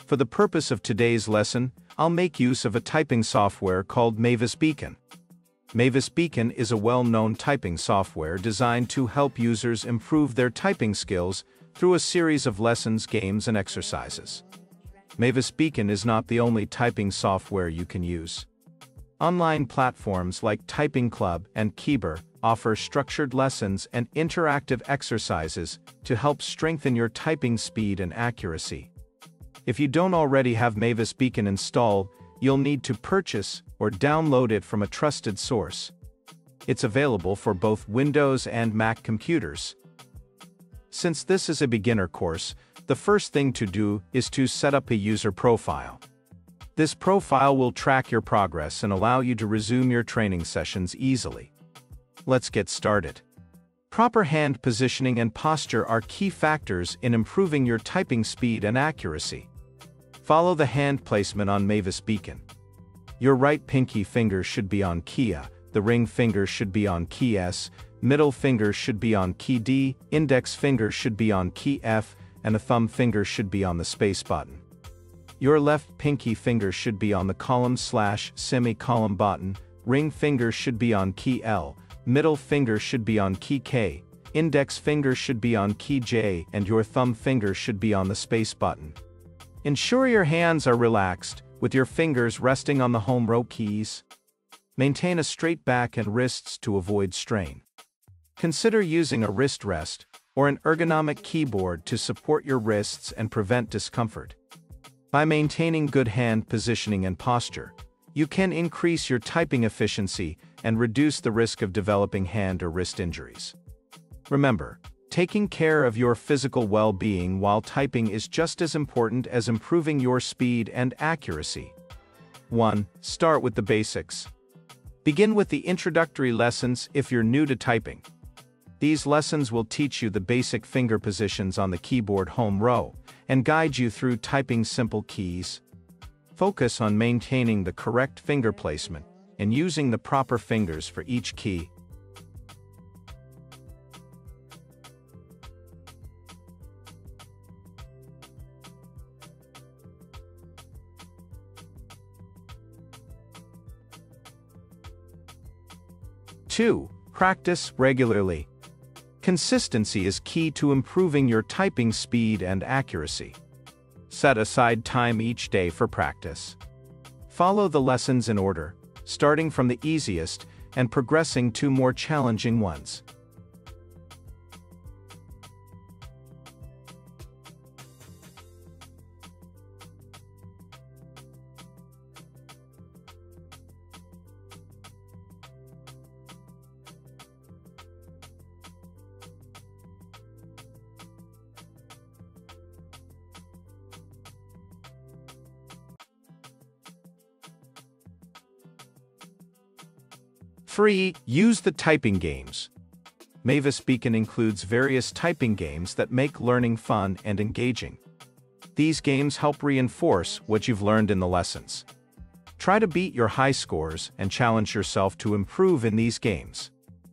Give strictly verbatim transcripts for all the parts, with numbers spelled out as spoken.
For the purpose of today's lesson, I'll make use of a typing software called Mavis Beacon. Mavis Beacon is a well-known typing software designed to help users improve their typing skills through a series of lessons, games, and exercises. Mavis Beacon is not the only typing software you can use. Online platforms like Typing Club and Keyboard offer structured lessons and interactive exercises to help strengthen your typing speed and accuracy. If you don't already have Mavis Beacon installed, you'll need to purchase or download it from a trusted source. It's available for both Windows and Mac computers. Since this is a beginner course, the first thing to do is to set up a user profile. This profile will track your progress and allow you to resume your training sessions easily. Let's get started. Proper hand positioning and posture are key factors in improving your typing speed and accuracy. Follow the hand placement on Mavis Beacon. Your right pinky finger should be on key A, the ring finger should be on key S, middle finger should be on key D, index finger should be on key F, and the thumb finger should be on the space button. Your left pinky finger should be on the column slash semicolon button, ring finger should be on key L, middle finger should be on key K, index finger should be on key J, and your thumb finger should be on the space button. Ensure your hands are relaxed, with your fingers resting on the home row keys. Maintain a straight back and wrists to avoid strain. Consider using a wrist rest or an ergonomic keyboard to support your wrists and prevent discomfort. By maintaining good hand positioning and posture, you can increase your typing efficiency and reduce the risk of developing hand or wrist injuries. Remember, taking care of your physical well-being while typing is just as important as improving your speed and accuracy. one. Start with the basics. Begin with the introductory lessons if you're new to typing. These lessons will teach you the basic finger positions on the keyboard home row and guide you through typing simple keys. Focus on maintaining the correct finger placement and using the proper fingers for each key. two. Practice regularly. Consistency is key to improving your typing speed and accuracy. Set aside time each day for practice. Follow the lessons in order, starting from the easiest and progressing to more challenging ones. three. Use the typing games. Mavis Beacon includes various typing games that make learning fun and engaging. These games help reinforce what you've learned in the lessons. Try to beat your high scores and challenge yourself to improve in these games.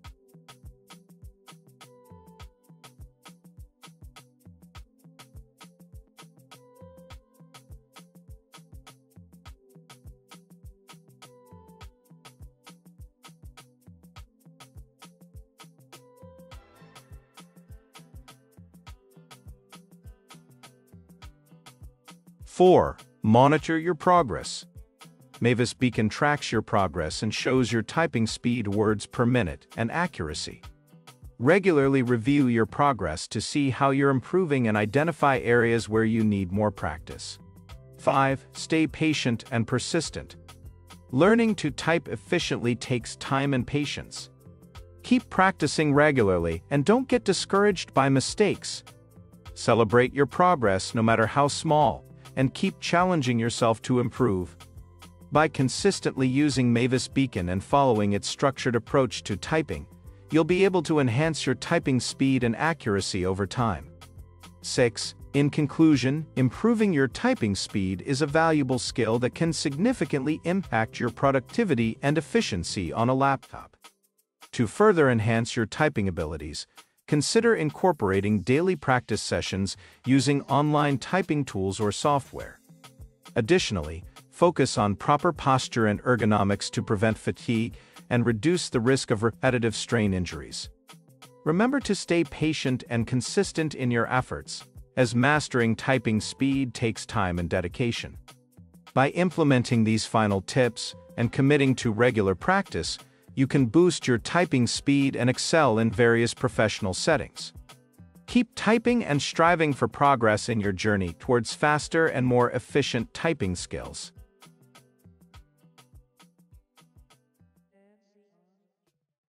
four. Monitor your progress. Mavis Beacon tracks your progress and shows your typing speed, words per minute, and accuracy. Regularly review your progress to see how you're improving and identify areas where you need more practice. five. Stay patient and persistent. Learning to type efficiently takes time and patience. Keep practicing regularly and don't get discouraged by mistakes. Celebrate your progress no matter how small, and keep challenging yourself to improve. By consistently using Mavis Beacon and following its structured approach to typing, you'll be able to enhance your typing speed and accuracy over time. six. In conclusion, improving your typing speed is a valuable skill that can significantly impact your productivity and efficiency on a laptop. To further enhance your typing abilities, consider incorporating daily practice sessions using online typing tools or software. Additionally, focus on proper posture and ergonomics to prevent fatigue and reduce the risk of repetitive strain injuries. Remember to stay patient and consistent in your efforts, as mastering typing speed takes time and dedication. By implementing these final tips and committing to regular practice, you can boost your typing speed and excel in various professional settings. Keep typing and striving for progress in your journey towards faster and more efficient typing skills.